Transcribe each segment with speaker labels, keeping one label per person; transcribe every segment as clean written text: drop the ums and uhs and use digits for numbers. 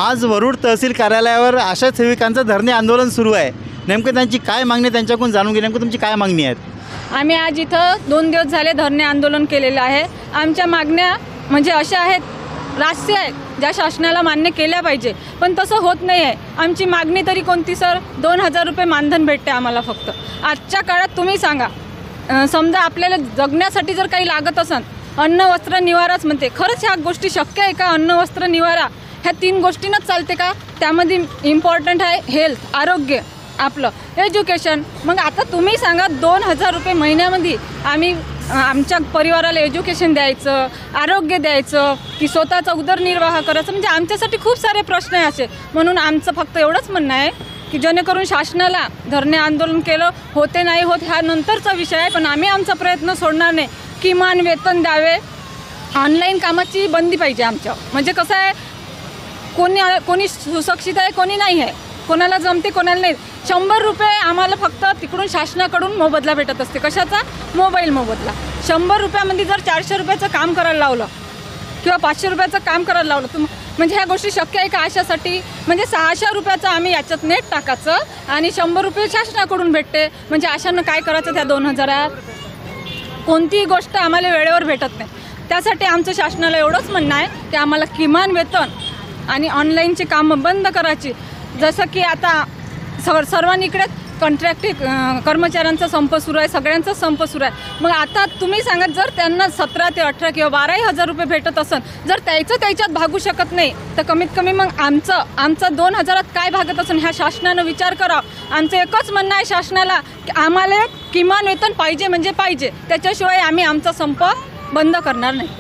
Speaker 1: आज वरुड तहसील कार्यालयावर आशा सेविकांचं धरणे आंदोलन सुरू आहे। नेमकं त्यांची काय मागणी आहे त्यांच्याकडून जाणून घे। नेमकं तुमची काय मागणी आहेत?
Speaker 2: आम्ही आज इथं 2 दिवस झाले धरणे आंदोलन केलेलं आहे। आमच्या मागण्या म्हणजे अशा आहेत, राष्ट्रीय आहेत, ज्या शासनाला मान्य केल्या पाहिजे, पण तसं होत नाही आहे। आमची मागणी तरी कोणती सर? 2000 रुपये मानधन भेटते आम्हाला फक्त। आजच्या काळात तुम्ही सांगा, समजा आपल्याला जगण्यासाठी जर काही लागत असेल, अन्न वस्त्र निवाराच म्हणते, खरंच ह्या गोष्टी शक्य आहे का? अन्न वस्त्र निवारा ह्या 3 गोष्टींनाच चालते का? त्यामध्ये इम्पॉर्टंट आहे हेल्थ, आरोग्य, आपलं एज्युकेशन। मग आता तुम्ही सांगा, 2000 रुपये महिन्यामध्ये आम्ही आमच्या परिवाराला एज्युकेशन द्यायचं, आरोग्य द्यायचं की स्वतःचा उदरनिर्वाह करायचं? म्हणजे आमच्यासाठी खूप सारे प्रश्न आहे असे। म्हणून आमचं फक्त एवढंच म्हणणं आहे की जेणेकरून शासनाला धरणे आंदोलन केलं होते नाही होत ह्या नंतरचा विषय आहे, पण आम्ही आमचा प्रयत्न सोडणार नाही। किमान वेतन द्यावे, ऑनलाईन कामाची बंदी पाहिजे आमच्या। म्हणजे कसं आहे, कोणी सुशिक्षित आहे, कोणी नाही आहे, कोणाला जमते, कोणाला नाही। 100 रुपये आम्हाला फक्त तिकडून शासनाकडून मोबदला भेटत असते। कशाचा? मोबाईल मोबदला। 100 रुपयामध्ये जर 400 रुपयाचं काम करायला लावलं किंवा 500 रुपयाचं काम करायला लावलं, म्हणजे ह्या गोष्टी शक्य आहे का आशासाठी? म्हणजे 600 रुपयाचं आम्ही याच्यात नेट टाकायचं आणि 100 रुपये शासनाकडून भेटते। म्हणजे आशानं काय करायचं त्या 2000? कोणतीही गोष्ट आम्हाला वेळेवर भेटत नाही। त्यासाठी आमचं शासनाला एवढंच म्हणणं आहे की आम्हाला किमान वेतन आणि ऑनलाईनची कामं बंद करायची। जसं की आता सर्वांनीकडे कॉन्ट्रॅक्ट कर्मचाऱ्यांचा संप सुरू आहे, सगळ्यांचा संप सुरू आहे। मग आता तुम्ही सांगा, जर त्यांना 17 ते 18 किंवा 12,000 रुपये भेटत असेल, जर त्याच्यात भागू शकत नाही, तर कमीत कमी मग आमचं 2000 काय भागत असेल ह्या शासनानं विचार करावा। आमचं एकच म्हणणं आहे शासनाला की आम्हाला किमान वेतन पाहिजे म्हणजे पाहिजे, त्याच्याशिवाय आम्ही आमचा संप बंद करणार नाही।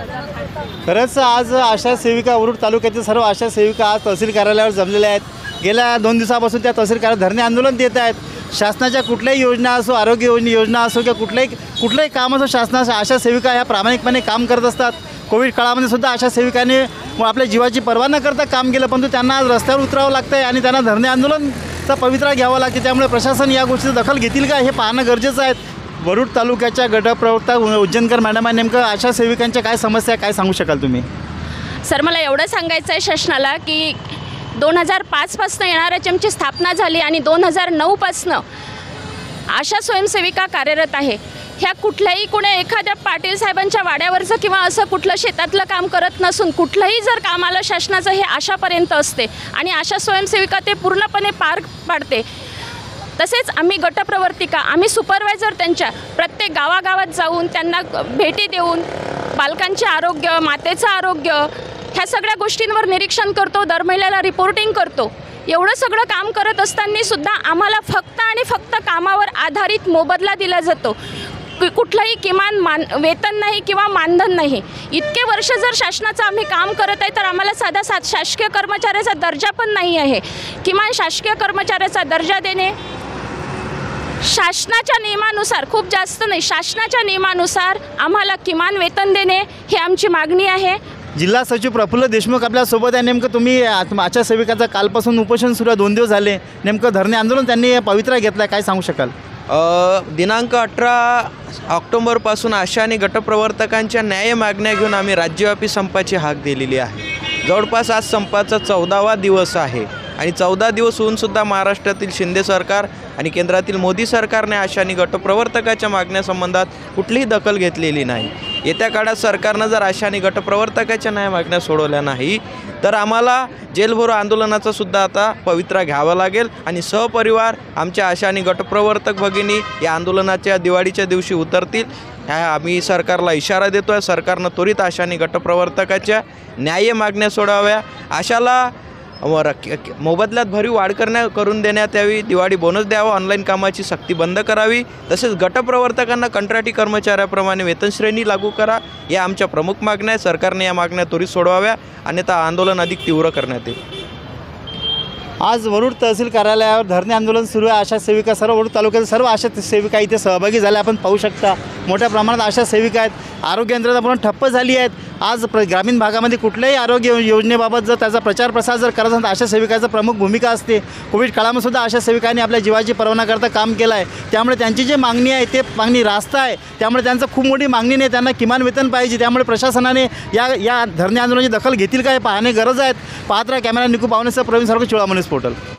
Speaker 1: खरंच आज आशा सेविका, वरुड तालुक्यातील सर्व आशा सेविका आज तहसील कार्यालयावर जमलेल्या आहेत। गेल्या 2 दिवसापासून त्या तहसील कार्यालयात धरणे आंदोलन देत आहेत। शासनाच्या कुठल्याही योजना असो, आरोग्य योजना असो किंवा कुठलंही काम असो, शासनाच्या आशा सेविका ह्या प्रामाणिकपणे काम करत असतात। कोविड काळामध्ये सुद्धा आशा सेविकाने आपल्या जीवाची पर्वा न करता काम केलं, परंतु त्यांना आज रस्त्यावर उतरावं लागतं आहे आणि त्यांना धरणे आंदोलनचा पवित्रा घ्यावा लागते। त्यामुळे प्रशासन या गोष्टीची दखल घेतील का हे पाहणं गरजेचं आहे। वरुड तालुक्याच्या गटप्रवक्ता उज्जैनकर मॅडम आहे, नेमकं आशा सेविकांच्या काय समस्या काय सांगू शकाल तुम्ही?
Speaker 3: सर, मला एवढं सांगायचं आहे शासनाला की 2005पासून NRHMची स्थापना झाली आणि 2009पासून आशा स्वयंसेविका कार्यरत आहे। ह्या कुठल्याही एखाद्या पाटील साहेबांच्या वाड्यावरचं किंवा असं कुठलं शेतातलं काम करत नसून कुठलंही जर काम आलं शासनाचं हे आशापर्यंत असते आणि आशा स्वयंसेविका ते पूर्णपणे पार पाडते। तसेच आम्ही गटप्रवर्तिका, आम्ही सुपरवायझर त्यांच्या प्रत्येक गावागावात जाऊन त्यांना भेटी देऊन बालकांचे आरोग्य, मातेचं आरोग्य ह्या सगळ्या गोष्टींवर निरीक्षण करतो, दर महिन्याला रिपोर्टिंग करतो। एवढं सगळं काम करत असताना सुद्धा आम्हाला फक्त आणि फक्त कामावर आधारित मोबदला दिला जातो। कुठलंही किमान वेतन नाही किंवा मानधन नाही। इतके वर्ष जर शासनाचं आम्ही काम करत आहे तर आम्हाला साधा शासकीय कर्मचाऱ्याचा दर्जा पण नाही आहे। किमान शासकीय कर्मचाऱ्याचा दर्जा देणे, शासनाच्या नियमानुसार, खूप जास्त नाही, शासनाच्या नियमानुसार आम्हाला किमान वेतन देणे ही आमची मागणी आहे।
Speaker 1: जिल्हा सचिव प्रफुल्ल देशमुख आपल्यासोबत आहे। नेमकं तुम्ही आशा सेविकाचं कालपासून उपोषण सुरू आहे, 2 दिवस झाले, नेमकं धरणे आंदोलन त्यांनी पवित्रा घेतला, काय सांगू शकाल?
Speaker 4: दिनांक 18 ऑक्टोबरपासून आशा आणि गटप्रवर्तकांच्या न्याय मागण्या घेऊन आम्ही राज्यव्यापी संपाची हाक दिलेली आहे। जवळपास आज संपाचा 14वा दिवस आहे आणि 14 दिवस होऊनसुद्धा महाराष्ट्रातील शिंदे सरकार आणि केंद्रातील मोदी सरकारने आशा आणि गटप्रवर्तकाच्या मागण्यासंबंधात कुठलीही दखल घेतलेली नाही। येत्या काळात सरकारनं जर आशा आणि गटप्रवर्तकाच्या न्याय मागण्या सोडवल्या नाही तर आम्हाला जेलभरो आंदोलनाचा सुद्धा आता पवित्रा घ्यावा लागेल आणि सहपरिवार आमच्या आशा आणि गटप्रवर्तक भगिनी या आंदोलनाच्या दिवाळीच्या दिवशी उतरतील। ह्या आम्ही सरकारला इशारा देतो आहे। सरकारनं त्वरित आशा आणि गटप्रवर्तकाच्या न्याय मागण्या सोडाव्या, आशाला मोबदल्यात भरीव वाढ करून देण्यात यावी, दिवाळी बोनस द्यावा, ऑनलाईन कामाची सक्ती बंद करावी, तसेच गटप्रवर्तकांना कंत्राटी कर्मचाऱ्याप्रमाणे वेतनश्रेणी लागू करा, या आमच्या प्रमुख मागण्या आहेत। सरकारने या मागण्या त्वरित सोडवाव्या, अन्यथा आंदोलन अधिक तीव्र करण्यात येईल।
Speaker 1: आज वरुड तहसील कार्यालयावर धरणे आंदोलन सुरू आहे। आशा सेविका, सर्व वरुड तालुक्यातील सर्व आशा सेविका इथे सहभागी झाल्या। आपण पाहू शकता मोठ्या प्रमाणात आशा सेविका आहेत। आरोग्य यंत्रणा पूर्ण ठप्प झाली आहेत। आज ग्रामीण भागामध्ये कुठल्याही आरोग्य योजनेबाबत जर त्याचा प्रचार प्रसार जर करत असेल तर आशा सेविकाचं प्रमुख भूमिका असते. कोविड काळामध्ये सुद्धा आशा सेविकांनी आपल्या जीवाची पर्वा करता काम केलं आहे. त्यामुळे त्यांची जी मागणी आहे ते मागणी रास्त आहे. त्यामुळे त्यांचं खूप मोठी मागणी नाही, त्यांना किमान वेतन पाहिजे. त्यामुळे प्रशासनाने या धरणे आंदोलनाची दखल घेतील का हे पाहणे गरज आहे. पाहत राहा. कॅमेरा निकू पावणेसह प्रवीण सारखं चोळामणीस पोर्टल.